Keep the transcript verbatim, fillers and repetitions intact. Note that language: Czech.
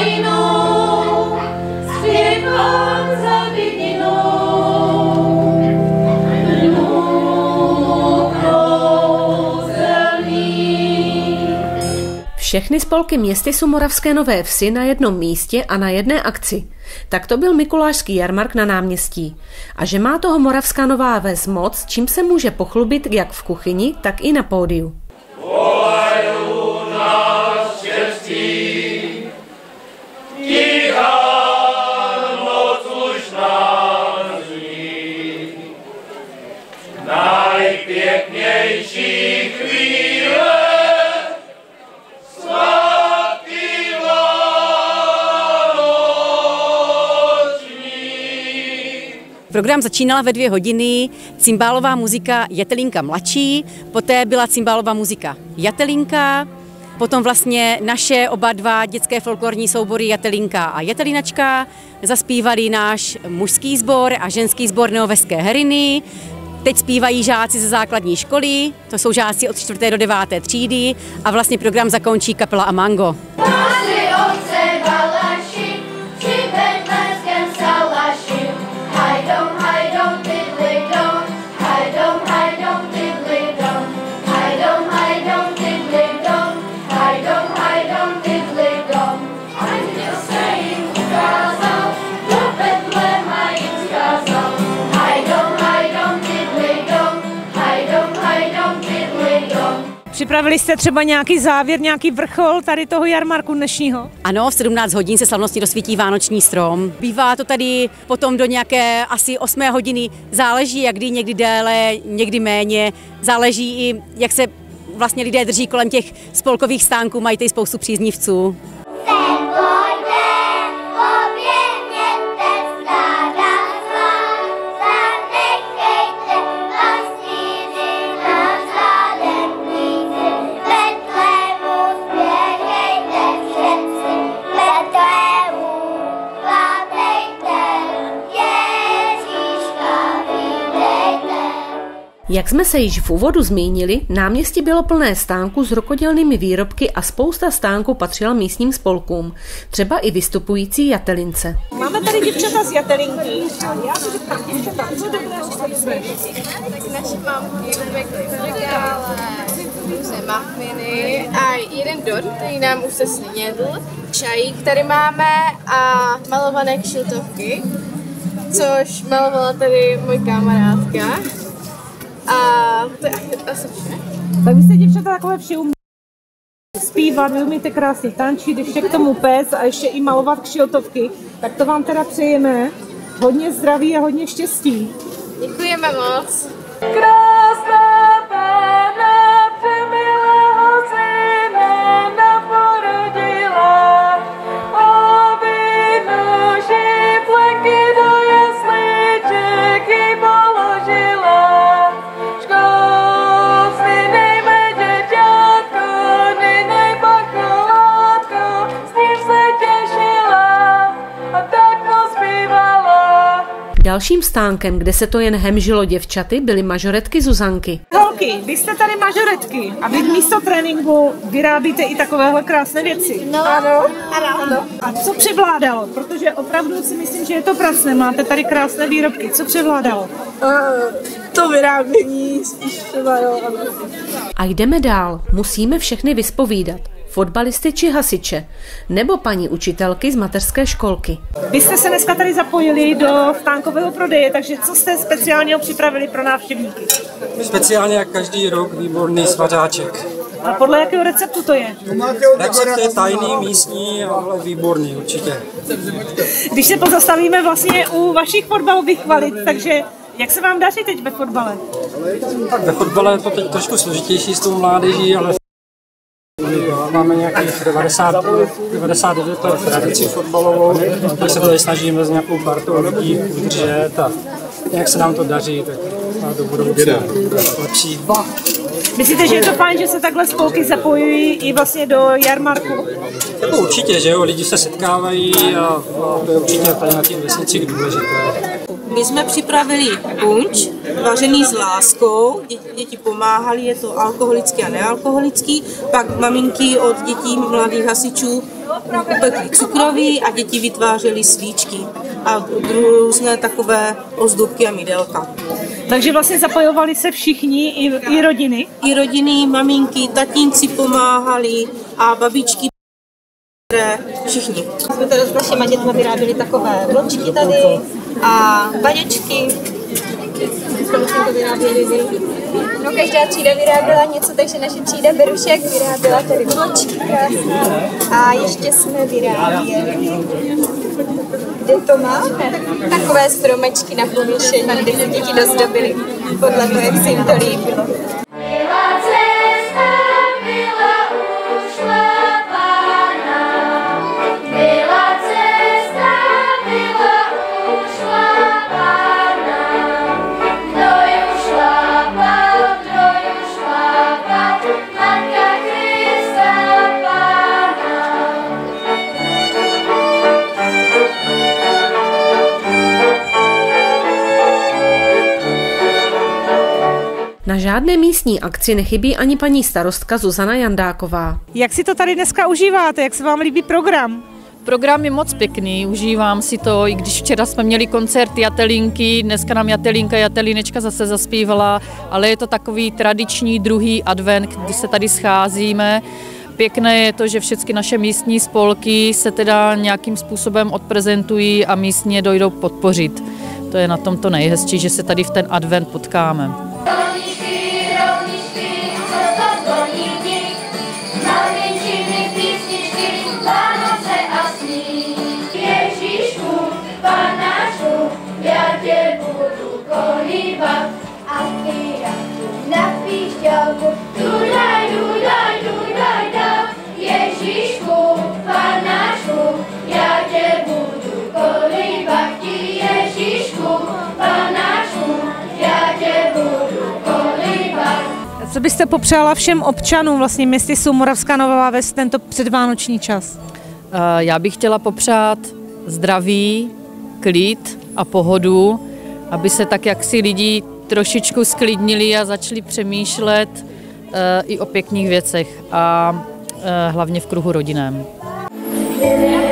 krajinou, zpívám za vidinou. Všechny spolky Městysu Moravské Nové Vsi na jednom místě a na jedné akci. Tak to byl mikulášský jarmark na náměstí. A že má toho Moravská Nová Ves moc, čím se může pochlubit jak v kuchyni, tak i na pódiu. Najpěknější chvíle Program začínala ve dvě hodiny, cymbálová muzika Jatelinka mladší, poté byla cymbálová muzika Jatelinka, potom vlastně naše oba dva dětské folklorní soubory Jatelinka a Jatelinačka zaspívali náš mužský sbor a ženský sbor Neoveské Heriny. Teď zpívají žáci ze základní školy, to jsou žáci od čtvrté do deváté třídy a vlastně program zakončí kapela Amango. Připravili jste třeba nějaký závěr, nějaký vrchol tady toho jarmarku dnešního? Ano, v sedmnáct hodin se slavnostně rozsvítí vánoční strom. Bývá to tady potom do nějaké asi osmé hodiny, záleží, jak kdy, někdy déle, někdy méně. Záleží i, jak se vlastně lidé drží kolem těch spolkových stánků, mají tady spoustu příznivců. Jak jsme se již v úvodu zmínili, náměstí bylo plné stánků s rukkodělnými výrobky a spousta stánků patřila místním spolkům, třeba i vystupující Jatelince. Máme tady děvčata z Jatelinky. Já se zeptám, děvčata, co dobré Tak naše mamky upekly regále, různé mafiny a jeden dort, který nám už se snědl, čajík tady máme a malované kšiltovky, což malovala tady můj kamarádka. A to je asi vše. Tak vy jste děvčata takové vše umíte zpívat, vy umíte krásně tančit, ještě k tomu péct a ještě i malovat kšiltovky. Tak to vám teda přejeme hodně zdraví a hodně štěstí. Děkujeme moc. Krásná Panna přemilého syna naporodila, ovinuši plenky do jesliček jí položila. Dalším stánkem, kde se to jen hemžilo děvčaty, byly mažoretky Zuzanky. Holky, vy jste tady mažoretky a vy místo tréninku vyrábíte i takovéhle krásné věci. No, ano, ano. A co převládalo? Protože opravdu si myslím, že je to pracné. Máte tady krásné výrobky. Co převládalo? Uh, to vyrábění spíš převládalo. A jdeme dál. Musíme všechny vyspovídat. Fotbalisty či hasiče, nebo paní učitelky z mateřské školky. Vy jste se dneska tady zapojili do stánkového prodeje, takže co jste speciálně připravili pro návštěvníky? Speciálně jak každý rok výborný svařáček. A podle jakého receptu to je? Recept je tajný, místní, ale výborný určitě. Když se pozastavíme vlastně u vašich fotbalových kvalit, takže jak se vám daří teď ve fotbale? Tak ve fotbale je to teď trošku složitější s tou mládeží, ale máme nějakých devadesát, devadesát devět let tradici fotbalovou, tak se tady snažíme s nějakou partou lidí udržet a jak se nám to daří, tak do budoucna lepší. Myslíte, že je to fajn, že se takhle spolky zapojují i vlastně do jarmarku? Jako určitě, že jo, lidi se setkávají a, a to je určitě tady na těch vesnicích důležité. My jsme připravili punč, vařený s láskou, děti, děti pomáhali, je to alkoholický a nealkoholický, pak maminky od dětí mladých hasičů upekli cukroví a děti vytvářely svíčky a různé takové ozdobky a mydelka. Takže vlastně zapojovali se všichni, i, i rodiny? I rodiny, maminky, tatínci pomáhali a babičky, všichni. Jsme tady s našimi dětmi vyráběli takové vločky tady a vaněčky. Spolu jsme to vyráběli vy. No, každá třída vyráběla něco, takže naše třída Berušek vyráběla tady vločky krásné. A ještě jsme vyráběli, kde to máme? Takové stromečky na pověšení, kde se děti dozdobily podle toho, jak se jim to líbilo. Na žádné místní akci nechybí ani paní starostka Zuzana Jandáková. Jak si to tady dneska užíváte? Jak se vám líbí program? Program je moc pěkný, užívám si to, i když včera jsme měli koncert Jatelinky, dneska nám Jatelinka, Jatelinečka zase zaspívala, ale je to takový tradiční druhý advent, kdy se tady scházíme. Pěkné je to, že všechny naše místní spolky se teda nějakým způsobem odprezentují a místně dojdou podpořit. To je na tom to nejhezčí, že se tady v ten advent potkáme. Co byste popřála všem občanům vlastně města Moravská Nová Ves tento předvánoční čas? Já bych chtěla popřát zdraví, klid a pohodu, aby se tak jak si lidi trošičku sklidnili a začali přemýšlet i o pěkných věcech a hlavně v kruhu rodinném.